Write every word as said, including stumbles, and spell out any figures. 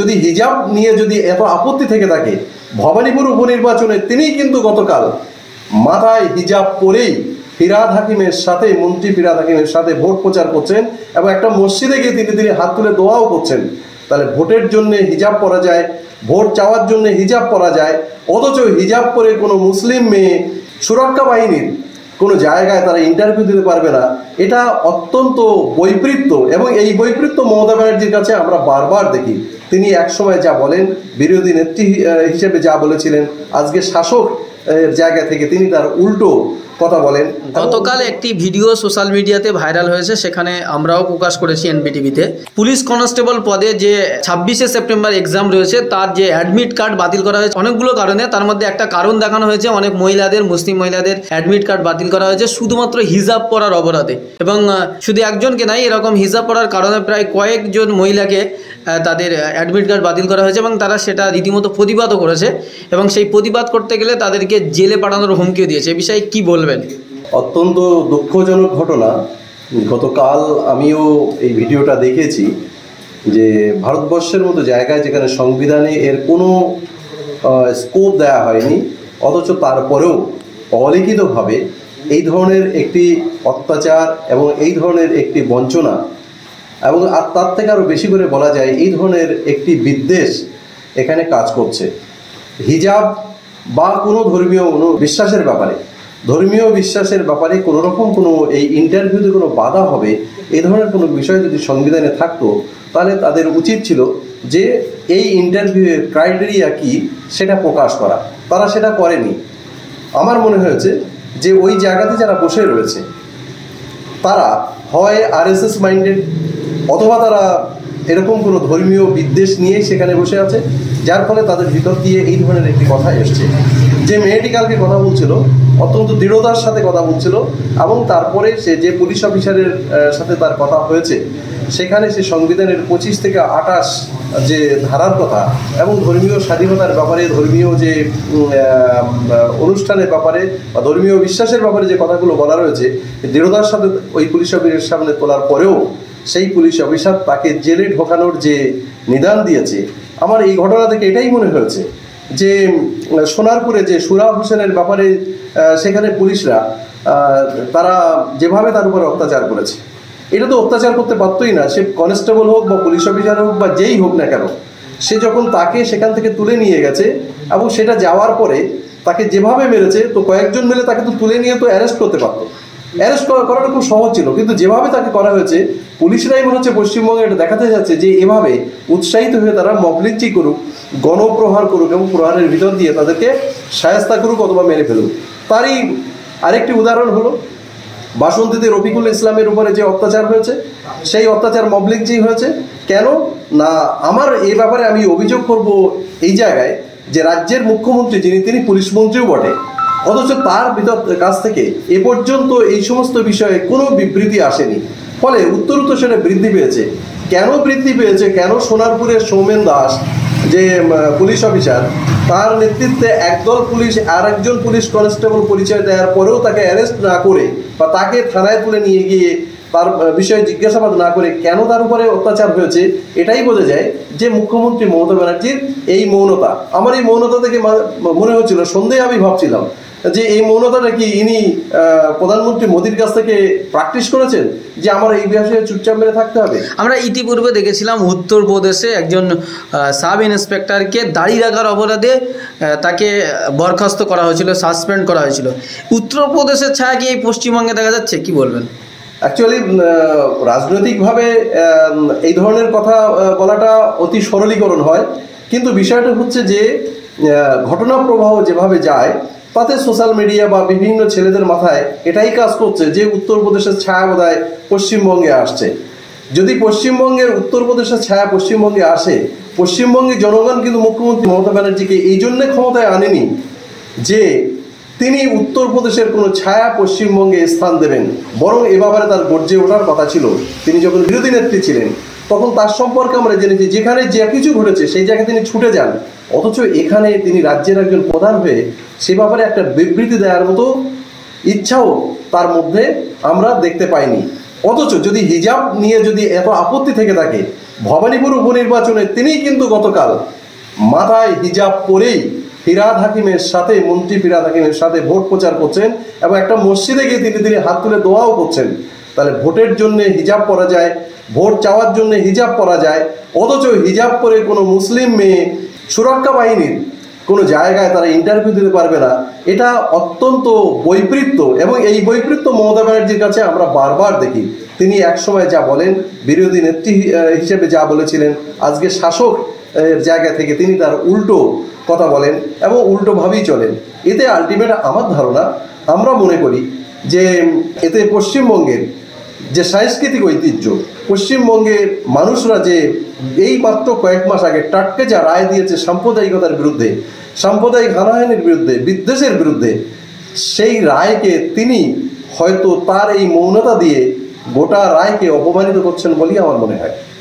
যদি হিজাব নিয়ে যদি এত আপত্তি থেকে থাকে, ভবানীপুর উপনির্বাচনে তিনি কিন্তু গতকাল মাথায় হিজাব পরেই ফিরহাদ হাকিমের সাথে, মন্ত্রী ফিরহাদ হাকিমের সাথে ভোট প্রচার করছেন এবং একটা মসজিদে গিয়ে তিনি তিনি হাত তুলে দোয়াও করছেন। তাহলে ভোটের জন্য হিজাব পরা যায়, ভোট চাওয়ার জন্য হিজাব পরা যায়, অথচ হিজাব পরে কোনো মুসলিম মেয়ে সুরক্ষা বাহিনীর কোনো জায়গায় তারা ইন্টারভিউ দিতে পারবে না। এটা অত্যন্ত বৈপরীত্য, এবং এই বৈপরীত্য মমতা ব্যানার্জির কাছে আমরা বারবার দেখি। তিনি একসময় যা বলেন, বিরোধী নেত্রী হিসেবে যা বলেছিলেন, আজকে শাসক জায়গা থেকে তিনি তার উল্টো কথা বলেন। গতকাল একটি ভিডিও সোশ্যাল মিডিয়াতে ভাইরাল হয়েছে, সেখানে আমরাও প্রকাশ করেছি এনবিটিভিতে। পুলিশ কনস্টেবল পদে যে ছাব্বিশে সেপ্টেম্বর এক্সাম রয়েছে তার যে অ্যাডমিট কার্ড বাতিল করা হয়েছে অনেকগুলো কারণে, তার মধ্যে একটা কারণ দেখানো হয়েছে অনেক মহিলাদের, মুসলিম মহিলাদের অ্যাডমিট কার্ড বাতিল করা হয়েছে শুধুমাত্র হিজাব পরার অপরাধে। এবং শুধু একজনকে নাই, এরকম হিজাব পরার কারণে প্রায় কয়েকজন মহিলাকে তাদের অ্যাডমিট কার্ড বাতিল করা হয়েছে এবং তারা সেটা রীতিমতো প্রতিবাদও করেছে, এবং সেই প্রতিবাদ করতে গেলে তাদেরকে জেলে পাঠানোর হুমকিও দিয়েছে। এ বিষয়ে কি বলবেন? অত্যন্ত দুঃখজনক ঘটনা। গতকাল আমিও এই ভিডিওটা দেখেছি যে ভারতবর্ষের মতো জায়গায় যেখানে সংবিধানে এর কোনো স্কোপ দেওয়া হয়নি, অথচ তারপরেও অলিখিতভাবে এই ধরনের একটি অত্যাচার এবং এই ধরনের একটি বঞ্চনা, এবং আর তার থেকে আরও বেশি করে বলা যায় এই ধরনের একটি বিদ্বেষ এখানে কাজ করছে। হিজাব বা কোনো ধর্মীয় বিশ্বাসের ব্যাপারে ধর্মীয় বিশ্বাসের ব্যাপারে কোনো রকম কোনো এই ইন্টারভিউতে কোনো বাধা হবে, এই ধরনের কোনো বিষয় যদি সংবিধানে থাকতো, তাহলে তাদের উচিত ছিল যে এই ইন্টারভিউয়ের ক্রাইটেরিয়া কি সেটা প্রকাশ করা। তারা সেটা করেনি। আমার মনে হয়েছে যে ওই জায়গাতে যারা বসে রয়েছে তারা হয় আরএসএস মাইন্ডেড, অথবা তারা এরকম কোনো ধর্মীয় বিদ্বেষ নিয়ে সেখানে বসে আছে, যার ফলে তাদের ভিতর দিয়ে এই ধরনের একটি কথা এসছে। যে মেয়েটি কালকে কথা বলছিল অত্যন্ত দৃঢ়তার সাথে কথা বলছিল, এবং তারপরে সে যে পুলিশ অফিসারের সাথে তার কথা হয়েছে সেখানে সে সংবিধানের পঁচিশ থেকে আঠাশ যে ধারার কথা এবং ধর্মীয় স্বাধীনতার ব্যাপারে, ধর্মীয় যে অনুষ্ঠানের ব্যাপারে বা ধর্মীয় বিশ্বাসের ব্যাপারে যে কথাগুলো বলা রয়েছে, দৃঢ়তার সাথে ওই পুলিশ অফিসারের সামনে তোলার পরেও সেই পুলিশ অফিসার তাকে জেলে ঢোকানোর যে নিদান দিয়েছে, আমার এই ঘটনা থেকে এটাই মনে হয়েছে যে সোনারপুরে যে সুরা হোসেনের ব্যাপারে সেখানে পুলিশরা তারা যেভাবে তার উপরে অত্যাচার করেছে, এটা তো অত্যাচার করতে পারতই না। সে কনস্টেবল হোক বা পুলিশ অফিসার হোক বা যেই হোক না কেন, সে যখন তাকে সেখান থেকে তুলে নিয়ে গেছে এবং সেটা যাওয়ার পরে তাকে যেভাবে মেরেছে, তো কয়েকজন মিলে তাকে তো তুলে নিয়ে তো অ্যারেস্ট করতে পারতো। অ্যারেস্ট করাটা খুব সহজ ছিল, কিন্তু যেভাবে তাকে করা হয়েছে, পুলিশরাই মনে হচ্ছে পশ্চিমবঙ্গে এটা দেখাতে যাচ্ছে যে এভাবে উৎসাহিত হয়ে তারা মবলিঞ্চিং করুক, গণপ্রহার করুক এবং প্রহারের ভিতর দিয়ে তাদেরকে শায়েস্তা করুক অথবা মেরে ফেলুক। তারই আরেকটি উদাহরণ হলো বাসন্তীতে রফিকুল ইসলামের উপরে যে অত্যাচার হয়েছে, সেই অত্যাচার মবলিঞ্চিং হয়েছে। কেন না, আমার এই ব্যাপারে আমি অভিযোগ করব এই জায়গায় যে রাজ্যের মুখ্যমন্ত্রী যিনি, তিনি পুলিশ মন্ত্রীও বটে, অথচ তার ভিতর কাছ থেকে এ পর্যন্ত এই সমস্ত বিষয়ে কোনো বিবৃতি আসেনি। ফলে উত্তরোত্তর সেটা বৃদ্ধি পেয়েছে। কেন বৃদ্ধি পেয়েছে? কেন সোনারপুরের সৌমেন দাস যে পুলিশ অফিসার, তার নেতৃত্বে একদল পুলিশ আর একজন পুলিশ কনস্টেবল পরিচয় দেওয়ার পরেও তাকে অ্যারেস্ট না করে বা তাকে থানায় তুলে নিয়ে গিয়ে তার বিষয়ে জিজ্ঞাসাবাদ না করে কেন তার উপরে অত্যাচার হয়েছে, এটাই বোঝা যায় যে মুখ্যমন্ত্রী মমতা ব্যানার্জির এই মৌনতা। আমার এই মৌনতা থেকে মনে হচ্ছিল, সন্দেহে আমি ভাবছিলাম যে এই মৌনতাটা কি ইনি প্রধানমন্ত্রী মোদীর কাছ থেকে প্র্যাকটিস করেছেন যে আমার এই বিষয়ে চুপচাপ মেরে থাকতে হবে। আমরা ইতিপূর্বে দেখেছিলাম উত্তরপ্রদেশে একজন সাব ইন্সপেক্টরকে দাড়ি রাখার অপরাধে তাকে বরখাস্ত করা হয়েছিল, সাসপেন্ড করা হয়েছিল। উত্তরপ্রদেশের ছায়া কি এই পশ্চিমবঙ্গে দেখা যাচ্ছে? কি বলবেন? অ্যাকচুয়ালি রাজনৈতিকভাবে এই ধরনের কথা বলাটা অতি সরলীকরণ হয়, কিন্তু বিষয়টা হচ্ছে যে ঘটনা প্রবাহ যেভাবে যায় তাতে সোশ্যাল মিডিয়া বা বিভিন্ন ছেলেদের মাথায় এটাই কাজ করছে যে উত্তরপ্রদেশের ছায়া বোধহয় পশ্চিমবঙ্গে আসছে। যদি পশ্চিমবঙ্গের উত্তরপ্রদেশের ছায়া পশ্চিমবঙ্গে আসে, পশ্চিমবঙ্গের জনগণ কিন্তু মুখ্যমন্ত্রী মমতা ব্যানার্জিকে এই জন্যে ক্ষমতায় আনেনি যে তিনি উত্তরপ্রদেশের কোনো ছায়া পশ্চিমবঙ্গে স্থান দেবেন, বরং এ ব্যাপারে তার গর্জে ওঠার কথা ছিল। তিনি যখন বিরোধী নেত্রী ছিলেন তখন তার সম্পর্কে আমরা জেনেছি, যেখানে যে কিছু ঘটেছে সেই জায়গায় তিনি ছুটে যান, অথচ এখানে তিনি রাজ্যের একজন প্রধান হয়ে সে ব্যাপারে একটা বিবৃতি দেওয়ার মতো ইচ্ছাও তার মধ্যে আমরা দেখতে পাইনি। অথচ যদি হিজাব নিয়ে যদি এত আপত্তি থেকে থাকে, ভবানীপুর উপনির্বাচনে তিনি কিন্তু গতকাল মাথায় হিজাব পরেই ফিরহাদ হাকিমের সাথে, মন্ত্রী ফিরহাদ হাকিমের সাথে ভোট প্রচার করছেন এবং একটা মসজিদে গিয়ে তিনি তিনি হাত তুলে দোয়াও করছেন। তাহলে ভোটের জন্য হিজাব পরা যায়, ভোট চাওয়ার জন্য হিজাব পরা যায়, অথচ হিজাব পরে কোনো মুসলিম মেয়ে সুরক্ষা বাহিনীর কোনো জায়গায় তারা ইন্টারভিউ দিতে পারবে না। এটা অত্যন্ত বৈপরীত্য, এবং এই বৈপরীত্য মমতা ব্যানার্জির কাছে আমরা বারবার দেখি। তিনি একসময় যা বলেন, বিরোধী নেত্রী হিসেবে যা বলেছিলেন, আজকে শাসক জায়গা থেকে তিনি তার উল্টো কথা বলেন এবং উল্টোভাবেই চলেন। এতে আলটিমেট আমার ধারণা, আমরা মনে করি যে এতে পশ্চিমবঙ্গের যে সাংস্কৃতিক ঐতিহ্য, পশ্চিমবঙ্গের মানুষরা যে এই মাত্র কয়েক মাস আগে টাটকে যা রায় দিয়েছে সাম্প্রদায়িকতার বিরুদ্ধে, সাম্প্রদায়িক হানাহানির বিরুদ্ধে, বিদ্বেষের বিরুদ্ধে, সেই রায়কে তিনি হয়তো তার এই মৌনতা দিয়ে গোটা রায়কে অপমানিত করছেন বলেই আমার মনে হয়।